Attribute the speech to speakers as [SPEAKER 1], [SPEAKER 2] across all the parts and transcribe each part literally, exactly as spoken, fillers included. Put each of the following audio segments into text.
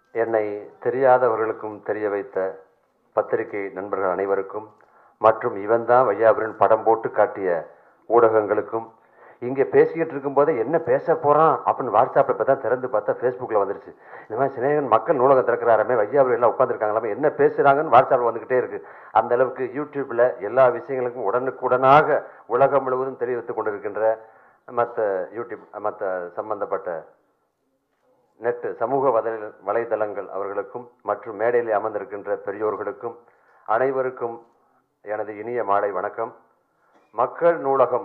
[SPEAKER 1] என்னை தெரியாதவர்களுக்கும் தெரிய வைத்த பத்திரிகை நண்பர்கள் அனைவருக்கும் மற்றும் இவன் தான் வையாபுரின் படம் போட்டு காட்டிய ஊடகங்களுக்கும் இங்கே பேசிக்கிட்டு இருக்கும்போதே என்ன பேச போகிறான் அப்படின்னு வாட்ஸ்அப்பில் இப்போ தான் திறந்து பார்த்தா ஃபேஸ்புக்கில் வந்துருச்சு. இந்த மாதிரி சிநேகன் மக்கள் நூலகம் திறக்கிறாரமே, வையாபுரி எல்லாம் உட்காந்துருக்காங்களாமே, என்ன பேசுகிறாங்கன்னு வாட்ஸ்அப்பில் வந்துக்கிட்டே இருக்குது. அந்த அளவுக்கு யூடியூப்பில் எல்லா விஷயங்களுக்கும் உடனுக்குடனாக உலகம் முழுவதும் தெரிவித்து கொண்டிருக்கின்ற மற்ற யூடியூப் மற்ற சம்பந்தப்பட்ட நெட்டு சமூக வலை வலைதளங்கள் அவர்களுக்கும் மற்றும் மேடையில் அமர்ந்திருக்கின்ற பெரியோர்களுக்கும் அனைவருக்கும் எனது இனிய மாலை வணக்கம். மக்கள் நூலகம்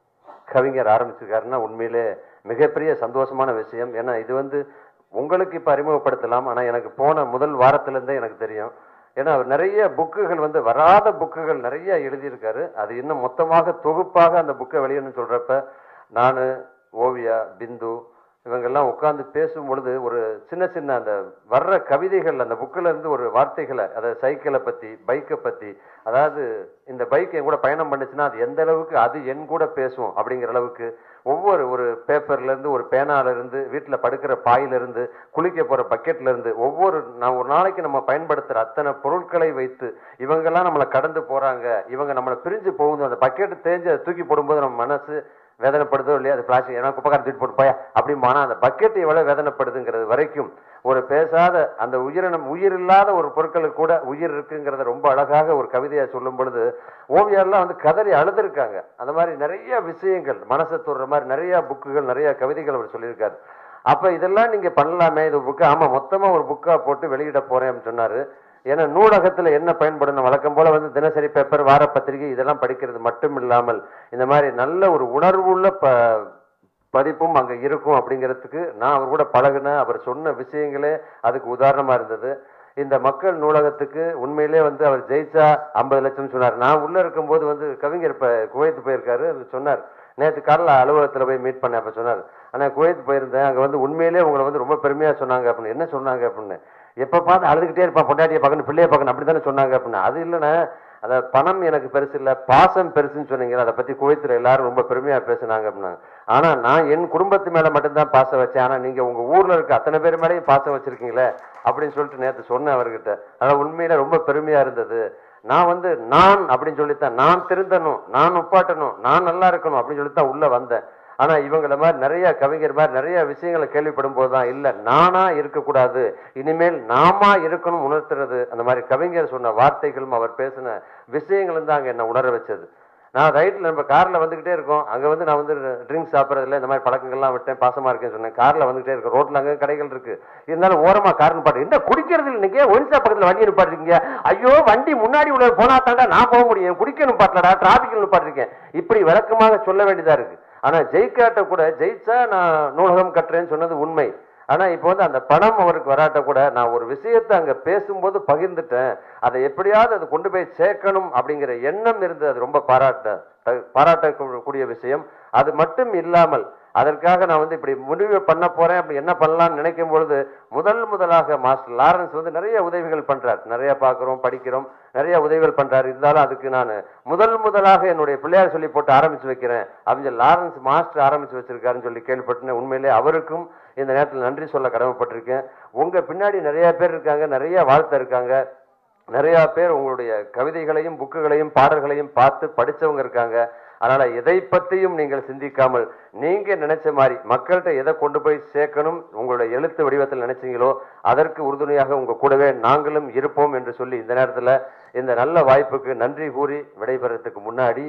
[SPEAKER 1] கவிஞர் ஆரம்பிச்சிருக்காருன்னா உண்மையிலே மிகப்பெரிய சந்தோஷமான விஷயம். ஏன்னா இது வந்து உங்களுக்கு இப்போ அறிமுகப்படுத்தலாம், ஆனால் எனக்கு போன முதல் வாரத்திலேருந்தே எனக்கு தெரியும். ஏன்னா அவர் நிறைய புக்குகள் வந்து வராத புக்குகள் நிறைய எழுதியிருக்காரு. அது இன்னும் மொத்தமாக தொகுப்பாக அந்த புக்கை வெளியிடணும்னு சொல்கிறப்ப நான், ஓவியா, பிந்து இவங்கெல்லாம் உட்காந்து பேசும் பொழுது ஒரு சின்ன சின்ன அந்த வர்ற கவிதைகள் அந்த புக்கில் இருந்து ஒரு வார்த்தைகளை, அதை சைக்கிளை பற்றி, பைக்கை பற்றி, அதாவது இந்த பைக் என் கூட பயணம் பண்ணுச்சுன்னா அது எந்த அளவுக்கு அது என் கூட பேசும் அப்படிங்கிற அளவுக்கு ஒவ்வொரு ஒரு பேப்பர்லேருந்து, ஒரு பேனாலிருந்து, வீட்டில் படுக்கிற பாயிலிருந்து, குளிக்க போகிற பக்கெட்லேருந்து ஒவ்வொரு நான் ஒரு நாளைக்கு நம்ம பயன்படுத்துகிற அத்தனை பொருட்களை வைத்து இவங்கெல்லாம் நம்மளை கடந்து போகிறாங்க, இவங்க நம்மளை பிரிஞ்சு போகுது, அந்த பக்கெட்டு தேஞ்சு அதை தூக்கி போடும்போது நம்ம மனசு வேதனைப்படுதோ இல்லையா, அது பிளாஸ்டிக் ஏன்னா குப்பைக்கார தூக்கி போட்டு போயா அப்படிம்பானா அந்த பக்கெட் எவ்வளோ வேதனைப்படுதுங்கிறது வரைக்கும் ஒரு பேசாத அந்த உயிரினம் உயிர் இல்லாத ஒரு பொருட்களுக்கு கூட உயிர் இருக்குங்கிறத ரொம்ப அழகாக ஒரு கவிதையாக சொல்லும் பொழுது ஓவியெல்லாம் வந்து கதறி அழுதுருக்காங்க. அந்த மாதிரி நிறைய விஷயங்கள் மனசை தொடுற மாதிரி நிறைய புக்குகள் நிறைய கவிதைகள் அவர் சொல்லியிருக்காரு. அப்போ இதெல்லாம் நீங்கள் பண்ணலாமே, இது புக்கு ஆமாம் மொத்தமாக ஒரு புக்காக போட்டு வெளியிட போகிறேன் அப்படின்னு சொன்னார். ஏன்னா நூலகத்தில் என்ன பயன்படணும், வழக்கம் போல வந்து தினசரி பேப்பர், வார பத்திரிகை இதெல்லாம் படிக்கிறது மட்டும் இல்லாமல் இந்த மாதிரி நல்ல ஒரு உணர்வுள்ள ப பதிப்பும் அங்கே இருக்கும் அப்படிங்கிறதுக்கு நான் அவர் கூட பழகினேன். அவர் சொன்ன விஷயங்களே அதுக்கு உதாரணமாக இருந்தது. இந்த மக்கள் நூலகத்துக்கு உண்மையிலே வந்து அவர் ஜெயிச்சா ஐம்பது லட்சம் சொன்னார். நான் உள்ளே இருக்கும்போது வந்து கவிஞர் இப்போ குவைத்து போயிருக்காரு சொன்னார். நேற்று காலைல அலுவலகத்தில் போய் மீட் பண்ணேன். அப்போ சொன்னார், ஆனால் குவைத்து போயிருந்தேன், அங்கே வந்து உண்மையிலே உங்களை வந்து ரொம்ப பெருமையாக சொன்னாங்க அப்படின்னு. என்ன சொன்னாங்க அப்படின்னு, எப்போ பார்த்து அழுதுகிட்டே இருப்பான், பொண்டாட்டியை பார்க்கணும், பிள்ளையை பார்க்கணும், அப்படி தானே சொன்னாங்க அப்படின்னா. அது இல்லைன்னா அதை பணம் எனக்கு பெருசு இல்லை, பாசம் பெருசுன்னு சொன்னீங்க, அதை பற்றி குவைத்தில் எல்லாரும் ரொம்ப பெருமையாக பேசுனாங்க அப்படின்னாங்க. ஆனால் நான் என் குடும்பத்து மேலே மட்டும்தான் பாசம் வச்சேன், ஆனால் நீங்கள் உங்கள் ஊரில் இருக்க அத்தனை பேர் மேலேயும் பாசம் வச்சுருக்கீங்களே அப்படின்னு சொல்லிட்டு நேற்று சொன்னேன் அவர்கிட்ட. அதாவது உண்மையில ரொம்ப பெருமையாக இருந்தது. நான் வந்து நான் அப்படின்னு சொல்லித்தான், நான் திருந்தணும், நான் உப்பாட்டணும், நான் நல்லா இருக்கணும் அப்படின்னு சொல்லித்தான் உள்ளே வந்தேன். ஆனால் இவங்கள மாதிரி நிறைய கவிஞர் மாதிரி நிறைய விஷயங்களை கேள்விப்படும் போது தான் இல்லை நானா இருக்கக்கூடாது, இனிமேல் நாமா இருக்கணும் உணர்த்துறது. அந்த மாதிரி கவிஞர் சொன்ன வார்த்தைகளும் அவர் பேசின விஷயங்களும் தான் அங்கே என்ன உணர வச்சது. நான் ரைட்டில் நம்ம காரில் வந்துக்கிட்டே இருக்கோம், அங்கே வந்து நான் வந்து ட்ரிங்க்ஸ் சாப்பிட்றதில்ல, இந்த மாதிரி பழக்கங்கள்லாம் விட்டேன், பாசமாக இருக்கேன்னு சொன்னேன். காரில் வந்துகிட்டே இருக்கேன், ரோட்டில் அங்கே கடைகள் இருக்குது, இருந்தாலும் ஓரமாக கார் நிப்பாட்டு, என்ன குடிக்கிறது இல்லை, நீங்கள் ஒரிசா பக்கத்தில் வண்டி நிப்பாட்டிருக்கீங்க, ஐயோ வண்டி முன்னாடி உள்ள போனா தாண்டா நான் போக முடியும், குடிக்க நிப்பாட்டலடா, டிராஃபிக்கில் நிப்பாட்டிருக்கேன், இப்படி விளக்கமாக சொல்ல வேண்டியதாக இருக்குது. ஆனால் ஜெயிக்காட்ட கூட ஜெயிச்சா நான் நூலகம் கட்டுறேன்னு சொன்னது உண்மை. ஆனால் இப்போ வந்து அந்த பணம் அவருக்கு வராட்ட கூட நான் ஒரு விஷயத்தை அங்கே பேசும்போது பகிர்ந்துட்டேன், அதை எப்படியாவது அதை கொண்டு போய் சேர்க்கணும் அப்படிங்கிற எண்ணம் இருந்து அது ரொம்ப பாராட்ட பாராட்டக்கூடிய விஷயம். அது மட்டும் இல்லாமல் அதற்காக நான் வந்து இப்படி முடிவு பண்ண போறேன், அப்படி என்ன பண்ணலாம்னு நினைக்கும் பொழுது முதல் முதலாக மாஸ்டர் லாரன்ஸ் வந்து நிறைய உதவிகள் பண்றார், நிறைய பார்க்குறோம், படிக்கிறோம், நிறைய உதவிகள் பண்றாரு. இருந்தாலும் அதுக்கு நான் முதல் முதலாக என்னுடைய பிள்ளையார் சொல்லி போட்டு ஆரம்பிச்சு வைக்கிறேன் அப்படின்னு லாரன்ஸ் மாஸ்டர் ஆரம்பிச்சு வச்சிருக்காருன்னு சொல்லி கேள்விப்பட்டேன். உண்மையிலே அவருக்கும் இந்த நேரத்தில் நன்றி சொல்ல கடமைப்பட்டிருக்கேன். உங்க பின்னாடி நிறைய பேர் இருக்காங்க, நிறைய வாழ்த்து இருக்காங்க, நிறைய பேர் உங்களுடைய கவிதைகளையும் புக்குகளையும் பாடல்களையும் பார்த்து படித்தவங்க இருக்காங்க. அதனால எதை பற்றியும் நீங்கள் சிந்திக்காமல் நீங்க நினைச்ச மாதிரி மக்கள்கிட்ட எதை கொண்டு போய் சேர்க்கணும் உங்களுடைய எழுத்து வடிவத்தில் நினைச்சீங்களோ அதற்கு உறுதுணையாக உங்க கூடவே நாங்களும் இருப்போம் என்று சொல்லி இந்த நேரத்தில் இந்த நல்ல வாய்ப்புக்கு நன்றி கூறி விடைபெறத்துக்கு முன்னாடி,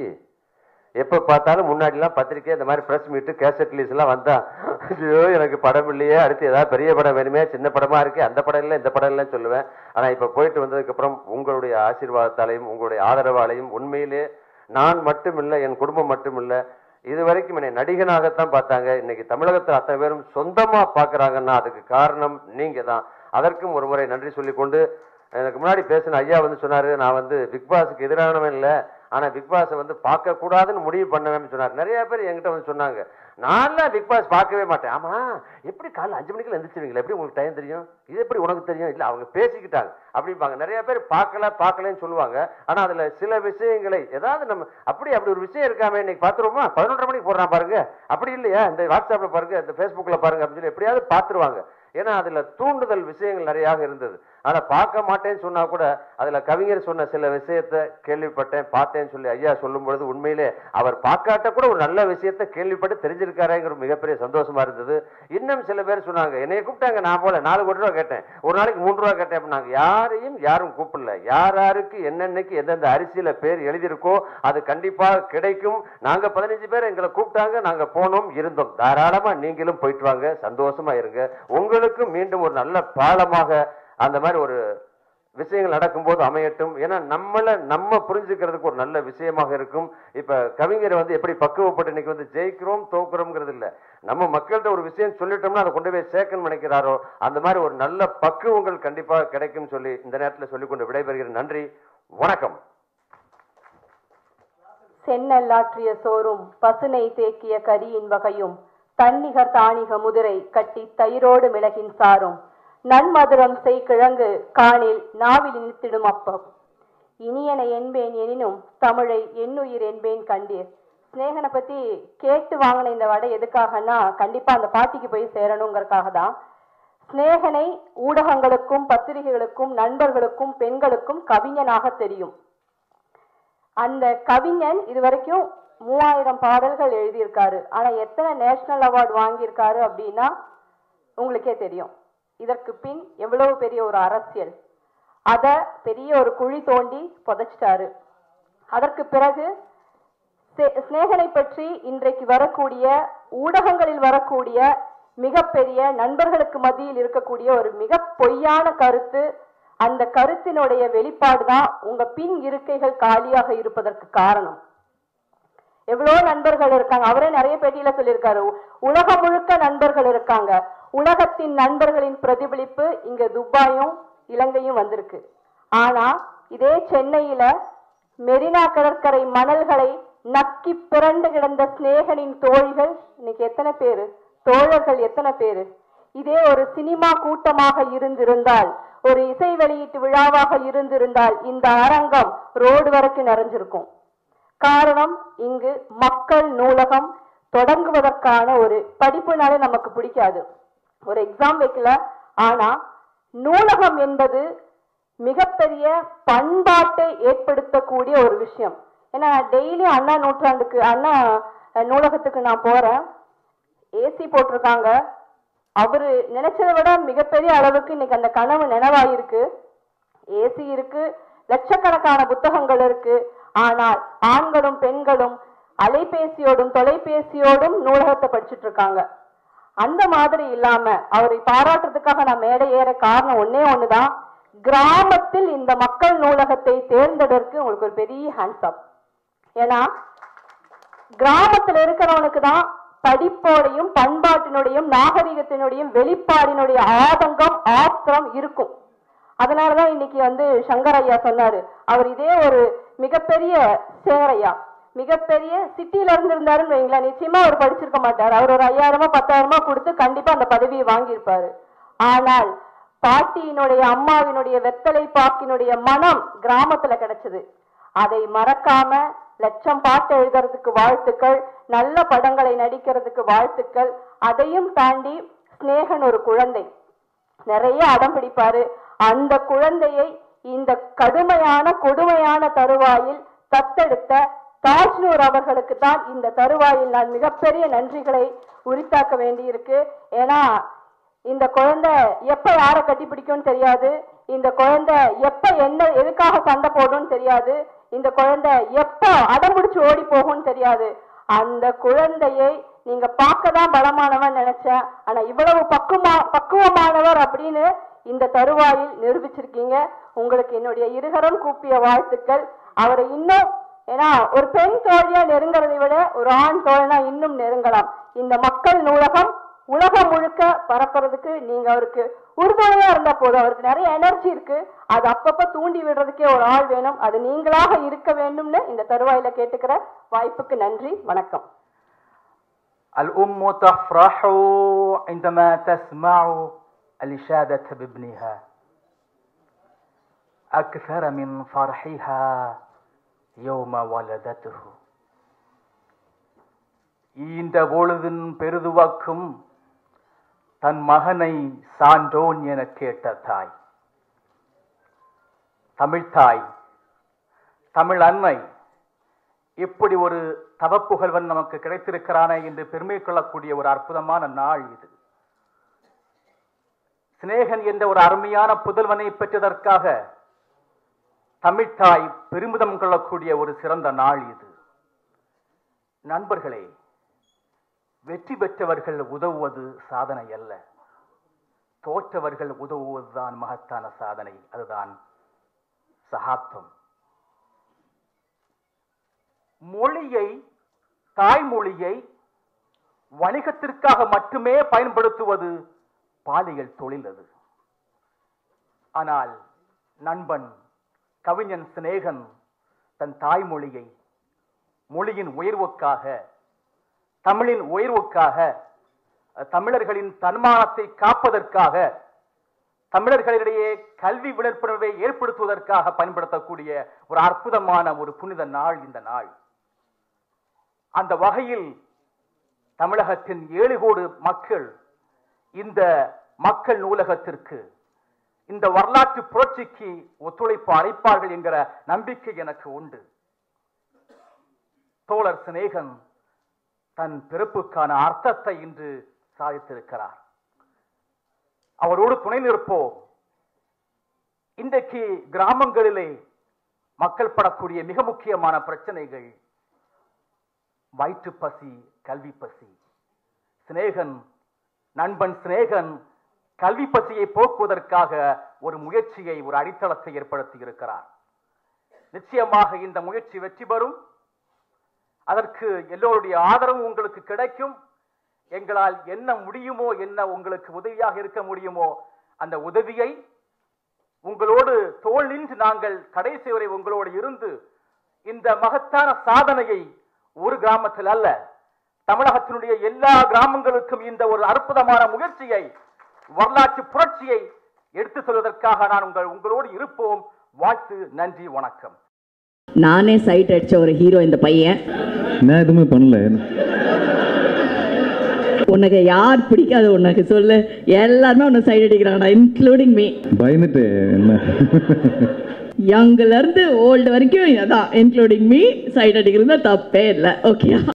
[SPEAKER 1] எப்ப பார்த்தாலும் முன்னாடிலாம் பத்திரிக்கை இந்த மாதிரி பிரஸ் மீட்டு கேசட் ரிலீஸ் எல்லாம் வந்தா ஐயோ எனக்கு படம் இல்லையே, அடுத்து ஏதாவது பெரிய படம் வேணுமே, சின்ன படமா இருக்கு, அந்த படம் இல்லை இந்த படம் இல்லைன்னு சொல்லுவேன். ஆனா இப்ப போயிட்டு வந்ததுக்கு அப்புறம் உங்களுடைய ஆசீர்வாதத்தாலையும் உங்களுடைய ஆதரவாலையும் உண்மையிலே நான் மட்டும் இல்லை, என் குடும்பம் மட்டும் இல்லை, இது வரைக்கும் என்னை நடிகனாகத்தான் பார்த்தாங்க, இன்னைக்கு தமிழகத்தில் அத்தனை பேரும் சொந்தமா பார்க்குறாங்கன்னா அதுக்கு காரணம் நீங்க தான். அதற்கும் ஒரு முறை நன்றி சொல்லிக்கொண்டு, எனக்கு முன்னாடி பேசின ஐயா வந்து சொன்னாரு, நான் வந்து பிக் பாஸுக்கு எதிரானவன் இல்லை, ஆனா பிக் பாஸை வந்து பார்க்க கூடாதுன்னு முடிவு பண்ணவேன்னு சொன்னார். நிறைய பேர் என்கிட்ட வந்து சொன்னாங்க, நான்லாம் பிக் பாஸ் பார்க்கவே மாட்டேன். ஆமா, எப்படி காலைல அஞ்சு மணிக்குள்ள எந்திரிச்சுவீங்களா, எப்படி உங்களுக்கு டைம் தெரியும், இது எப்படி உனக்கு தெரியும், இல்லை அவங்க பேசிக்கிட்டாங்க அப்படிம்பாங்க. நிறைய பேர் பார்க்கல பார்க்கலன்னு சொல்லுவாங்க. ஆனா அதுல சில விஷயங்களை ஏதாவது நம்ம அப்படி அப்படி ஒரு விஷயம் இருக்காம இன்னைக்கு பார்த்துருவோமா, பதினொன்றரை மணிக்கு போடுறான் பாருங்க, அப்படி இல்லையா இந்த வாட்ஸ்அப்ல பாருங்க, இந்த ஃபேஸ்புக்ல பாருங்க அப்படின்னு சொல்லி எப்படியாவது பார்த்துருவாங்க. ஏன்னா அதுல தூண்டுதல் விஷயங்கள் நிறையாக இருந்தது. ஆனா பார்க்க மாட்டேன்னு சொன்னா கூட அதுல கவிஞர் சொன்ன சில விஷயத்த கேள்விப்பட்டேன், பார்த்தேன்னு சொல்லி ஐயா சொல்லும் பொழுது உண்மையிலே அவர் பார்க்காட்ட கூட ஒரு நல்ல விஷயத்த கேள்விப்பட்டு தெரிஞ்சிருக்காருங்கிற மிகப்பெரிய சந்தோஷமா இருந்தது. இன்னும் சில பேர் சொன்னாங்க, என்னைய கூப்பிட்டாங்க, நான் போல நாலு கோடி ரூபா கேட்டேன், ஒரு நாளைக்கு மூன்று ரூபா கேட்டேன் அப்படின்னாங்க. யாரையும் யாரும் கூப்பிடல. யார் யாருக்கு என்னென்னைக்கு எந்தெந்த அரிசியில பேர் எழுதியிருக்கோ அது கண்டிப்பா கிடைக்கும். நாங்க பதினஞ்சு பேர் எங்களை கூப்பிட்டாங்க, நாங்க போனோம், இருந்தோம். தாராளமா நீங்களும் போயிட்டு வாங்க, சந்தோஷமா இருங்க. உங்களுக்கு மீண்டும் ஒரு நல்ல பாலமாக அந்த மாதிரி ஒரு விஷயங்கள் நடக்கும்போது அமையட்டும். ஏன்னா நம்மள நம்ம புரிஞ்சுக்கிறதுக்கு ஒரு நல்ல விஷயமாக இருக்கும். இப்ப கவிஞர் வந்து எப்படி பக்குவப்பட்டு இன்னைக்கு வந்து ஜெயிக்கிறோம் தோக்குறோம்ங்கிறது இல்ல, நம்ம மக்கள்கிட்ட ஒரு விஷயம் சொல்லிட்டோம்னா அதை கொண்டு போய் சேர்க்கணும் நினைக்கிறாரோ அந்த மாதிரி ஒரு நல்ல பக்குவங்கள் கண்டிப்பா கிடைக்கும் சொல்லி இந்த நேரத்தில் சொல்லிக்கொண்டு விடைபெறுகிறேன். நன்றி, வணக்கம்.
[SPEAKER 2] சென்னல்லாற்றிய சோறும் பசுனை தேக்கிய கரியின் வகையும் தன்னிகர் தானிக முதிரை கட்டி தயிரோடு மிளகின் சாரும் நன்மதுரம் செய் கிழங்கு காணில் நாவில் இனித்திடும் அப்பம் இனியன என்பேன் எனினும் தமிழை எண்ணுயிர் என்பேன் கண்டீர். ஸ்நேகனை பத்தி கேட்டு வாங்கின இந்த வடை எதுக்காகனா கண்டிப்பா அந்த பாட்டிக்கு போய் சேரணுங்கிறதுக்காக தான். ஸ்நேகனை ஊடகங்களுக்கும் பத்திரிகைகளுக்கும் நண்பர்களுக்கும் பெண்களுக்கும் கவிஞனாக தெரியும். அந்த கவிஞன் இதுவரைக்கும் மூவாயிரம் பாடல்கள் எழுதியிருக்காரு. ஆனா எத்தனை நேஷனல் அவார்டு வாங்கியிருக்காரு அப்படின்னா உங்களுக்கே தெரியும். இதற்கு பின் எவ்வளவு பெரிய ஒரு அரசியல், அத பெரிய ஒரு குழி தோண்டி புதைச்சிட்டாரு. அதற்கு பிறகு ஸ்நேகனை பற்றி இன்றைக்கு வரக்கூடிய ஊடகங்களில் வரக்கூடிய மிகப்பெரிய நண்பர்களுக்கு மத்தியில் இருக்கக்கூடிய ஒரு மிக பொய்யான கருத்து, அந்த கருத்தினுடைய வெளிப்பாடுதான் உங்க பின் இருக்கைகள் காலியாக இருப்பதற்கு காரணம். எவ்வளோ நண்பர்கள் இருக்காங்க, அவரே நிறைய பேட்டியில சொல்லியிருக்காரு, உலகம் முழுக்க நண்பர்கள் இருக்காங்க. உலகத்தின் நண்பர்களின் பிரதிபலிப்பு இங்க துபாயும் இலங்கையும் வந்திருக்கு. ஆனா இதே சென்னையில மெரினா கடற்கரை மணல்களை நக்கி பிறண்டு கிடந்த ஸ்நேகனின் தோழிகள் இன்னைக்கு எத்தனை பேரு, தோழர்கள் எத்தனை பேரு? இதே ஒரு சினிமா கூட்டமாக இருந்திருந்தால், ஒரு இசை வெளியீட்டு விழாவாக இருந்திருந்தால் இந்த அரங்கம் ரோடு வரைக்கும் நிறைஞ்சிருக்கும். காரணம், இங்கு மக்கள் நூலகம் தொடங்குவதற்கான ஒரு படிப்புனாலே நமக்கு பிடிக்காது, ஒரு எக்ஸாம் வைக்கல. ஆனா நூலகம் என்பது மிகப்பெரிய பண்பாட்டை ஏற்படுத்தக்கூடிய ஒரு விஷயம். ஏன்னா டெய்லி அண்ணா நூற்றாண்டுக்கு அண்ணா நூலகத்துக்கு நான் போறேன், ஏசி போட்டிருக்காங்க. அவரு நினைச்சதை விட மிகப்பெரிய அளவுக்கு இன்னைக்கு அந்த கனவு நினைவாயிருக்கு. ஏசி இருக்கு, லட்சக்கணக்கான புத்தகங்கள் இருக்கு. ஆனால் ஆண்களும் பெண்களும் அலைபேசியோடும் தொலைபேசியோடும் நூலகத்தை படிச்சுட்டு இருக்காங்க. அந்த மாதிரி இல்லாம அவரை பாராட்டுறதுக்காக நான் மேடை ஏற காரணம் ஒன்னே ஒண்ணுதான், கிராமத்தில் இந்த மக்கள் நூலகத்தை தேர்ந்தெடுக்க உங்களுக்கு ஒரு பெரிய ஹேண்ட்ஸ் அப். ஏன்னா கிராமத்தில் இருக்கிறவனுக்கு தான் படிப்போடையும் பண்பாட்டினுடையும் நாகரிகத்தினுடையும் வெளிப்பாடினுடைய ஆதங்கம் ஆத்திரம் இருக்கும். அதனாலதான் இன்னைக்கு வந்து சங்கர் ஐயா சொன்னாரு, அவர் இதே ஒரு மிகப்பெரிய சேகரையா மிகப்பெரிய சிட்டியில இருந்து இருந்தாருன்னு வைங்களேன், நிச்சயமா அவர் படிச்சிருக்க மாட்டார். அவர் ஒரு ஐயாயிரமா பத்தாயிரமா கொடுத்து கண்டிப்பா அந்த பதவியை வாங்கியிருப்பாரு. ஆனால் பாட்டியினுடைய அம்மாவினுடைய வெத்தலை பாக்கினுடைய மனம் கிராமத்துல கிடைச்சது. அதை மறக்காம லட்சம் பாட்டு எழுதுறதுக்கு வாழ்த்துக்கள், நல்ல படங்களை நடிக்கிறதுக்கு வாழ்த்துக்கள். அதையும் தாண்டி ஸ்நேகன் ஒரு குழந்தை, நிறைய அடம் பிடிப்பாரு. அந்த குழந்தையை இந்த கடுமையான கொடுமையான தருவாயில் தத்தெடுத்த தாஜ்னூர் அவர்களுக்கு தான் இந்த தருவாயில் நான் மிகப்பெரிய நன்றிகளை உரித்தாக்க வேண்டியிருக்கு. ஏன்னா இந்த குழந்தை எப்ப யாரை கட்டி பிடிக்கும்னு தெரியாது, இந்த குழந்தை எப்ப என்ன எதுக்காக சண்டை போடும்னு தெரியாது, இந்த குழந்தை எப்ப அடம்பிடிச்சு ஓடி போகும்னு தெரியாது. அந்த குழந்தையை நீங்க பார்க்கதான் பலமானவன் நினைச்சேன், ஆனா இவ்வளவு பக்குவமா பக்குவமானவர் அப்படின்னு இந்த தருவாயில் நிரூபிச்சிருக்கீங்க. உங்களுக்கு என்னுடைய இருகரம் கூப்பிய வாழ்த்துக்கள். அவரை இன்னும், ஏன்னா ஒரு பெண் தோழியா நெருங்கிறதை விட ஒரு ஆண் தோழனா இன்னும் நெருங்கலாம். இந்த மக்கள் நூலகம் உலகம் முழுக்க பரப்புறதுக்கு நீங்க அவருக்கு உறுதுணையா இருந்தா போதும். அவருக்கு நிறைய எனர்ஜி இருக்கு, அது அப்பப்ப தூண்டி விடுறதுக்கே ஒரு ஆள் வேணும். அது நீங்களாக இருக்க வேண்டும்னு இந்த தருவாயில கேட்டுக்கிற வாய்ப்புக்கு நன்றி, வணக்கம்.
[SPEAKER 3] الأم تفرح عندما تسمع الإشادة بابنها أكثر من فرحها يوم ولدته. ஈந்த பொழுதின் பெருதுவக்கும் தன் மகனை சான்றோன் என கேட்ட தாய், தமிழ்தாய், தமிழ் அன்னை, இப்படி ஒரு தவப்புகழ்வன் நமக்கு கிடைத்திருக்கிறானே என்று பெருமை கொள்ளக்கூடிய ஒரு அற்புதமான நாள் இது. சிநேகன் என்ற ஒரு அருமையான புதல்வனை பெற்றதற்காக தமிழ்தாய் பெருமிதம் கொள்ளக்கூடிய ஒரு சிறந்த நாள் இது. நண்பர்களே, வெற்றி பெற்றவர்கள் உதவுவது சாதனை அல்ல, தோற்றவர்கள் உதவுவதுதான் மகத்தான சாதனை. அதுதான் சகாப்தம். மொழியை, தாய்மொழியை வணிகத்திற்காக மட்டுமே பயன்படுத்துவது பாலியல் தொழில் அது. ஆனால் நண்பன் கவிஞன் சிநேகன் தன் தாய்மொழியை மொழியின் உயர்வுக்காக, தமிழின் உயர்வுக்காக, தமிழர்களின் தன்மானத்தை காப்பதற்காக, தமிழர்களிடையே கல்வி விழிப்புணர்வை ஏற்படுத்துவதற்காக பயன்படுத்தக்கூடிய ஒரு அற்புதமான ஒரு புனித நாள் இந்த நாள். அந்த வகையில் தமிழகத்தின் ஏழு கோடி மக்கள் இந்த மக்கள் நூலகத்திற்கு, இந்த வரலாற்று புரட்சிக்கு ஒத்துழைப்பு அளிப்பார்கள் என்கிற நம்பிக்கை எனக்கு உண்டு. தோழர் சிநேகன் தன் பிறப்புக்கான அர்த்தத்தை இன்று சாதித்திருக்கிறார். அவரோடு துணை நிற்போம். இன்றைக்கு கிராமங்களிலே மக்கள் படக்கூடிய மிக முக்கியமான பிரச்சனைகள் வயிற்று பசி, கல்வி பசி. சிநேகன், நண்பன் சிநேகன் கல்வி பசியை போக்குவதற்காக ஒரு முயற்சியை, ஒரு அடித்தளத்தை ஏற்படுத்தி இருக்கிறார். நிச்சயமாக இந்த முயற்சி வெற்றி பெறும். அதற்கு எல்லோருடைய ஆதரவும் உங்களுக்கு கிடைக்கும். எங்களால் என்ன முடியுமோ, என்ன உங்களுக்கு உதவியாக இருக்க முடியுமோ அந்த உதவியை உங்களோடு தோள் நின்று நாங்கள் கடைசி வரை உங்களோடு இருந்து இந்த மகத்தான சாதனையை ஒரு கிராமத்தில் அல்ல, தமிழகத்தினுடைய எல்லா கிராமங்களுக்கும் இந்த ஒரு அற்புதமான முயற்சியை, வரலாற்று புரட்சியை எடுத்து சொல்வதற்காக நான் உங்கள் உங்களோடு இருப்போம். வாழ்த்து, நன்றி, வணக்கம்.
[SPEAKER 4] நானே சைட் அடிச்ச ஒரு ஹீரோ இந்த பையன்.
[SPEAKER 5] நான் எதுவுமே பண்ணல.
[SPEAKER 4] உனக்கு யார் பிடிக்காது உனக்கு சொல்லு, எல்லாருமே உன்னை சைட் அடிக்கிறாங்க, இன்க்ளூடிங் மீ.
[SPEAKER 5] பயந்துட்டு என்ன,
[SPEAKER 4] யங்ல இருந்து ஓல்டு வரைக்கும் அதான், இன்க்ளூடிங் மீ, சைட் அடிக்கிறது தப்பே இல்லை. ஓகே.